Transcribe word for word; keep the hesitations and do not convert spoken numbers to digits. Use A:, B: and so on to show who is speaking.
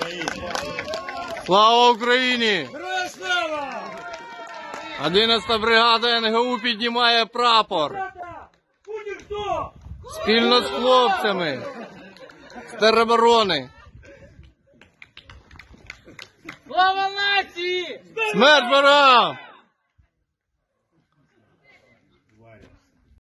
A: Слава Україні!
B: Героям слава!
A: одинадцята бригада ен ге у піднімає прапор. Спільно з хлопцями з тероборони.
B: Слава нації!
A: Смерть ворогам!